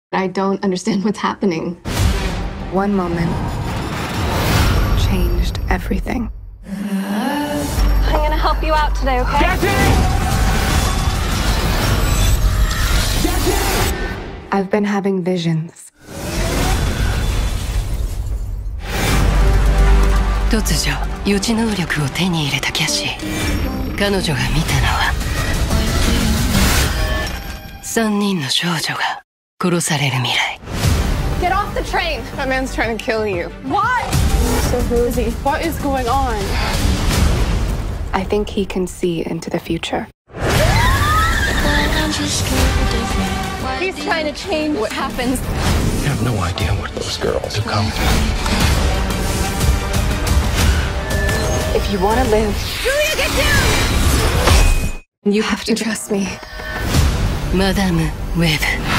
I don't understand what's happening. One moment changed everything. I'm gonna help you out today, okay? I've been having visions. 突如予知能力を手に入れたキャシー。彼女が見たのは3人の少女が殺される未来。 Get off the train! That man's trying to kill you. What? So who is he? What is going on? I think he can see into the future. He's trying to change what happens. You have no idea what those girls have come through. If you want to live, Julia, get down! you have to trust me. Madame Web